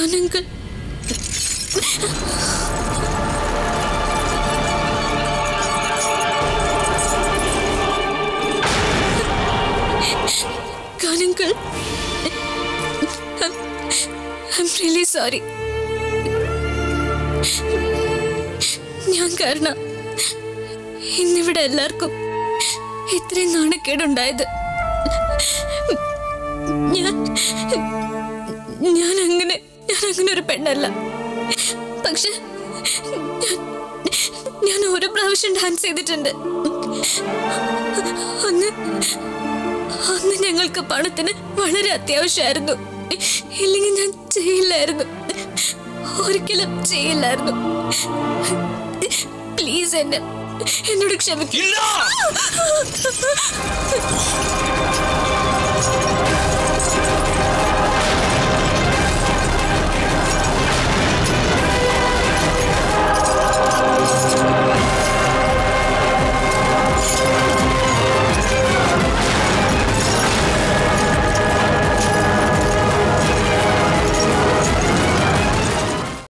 ഗാനങ്ങൾ ഗാനങ്ങൾ I'm really sorry. ഞാൻ കാരണം ഇന്നിവിടെ എല്ലാവർക്കും ഇത്രയും നാണക്കേടുണ്ടായത്. ഞാൻ അങ്ങനെ ഒരു പെണ്ണല്ല. പക്ഷെ ഞാൻ ഓരോ പ്രാവശ്യം ഡാൻസ് ചെയ്തിട്ടുണ്ട്. അന്ന് ഞങ്ങൾക്ക് പണത്തിന് വളരെ അത്യാവശ്യമായിരുന്നു. ഇല്ലെങ്കിൽ ഞാൻ ചെയ്യില്ലായിരുന്നു, ഒരിക്കലും ചെയ്യില്ലായിരുന്നു. പ്ലീസ് എന്നോട് ക്ഷമിക്കില്ല.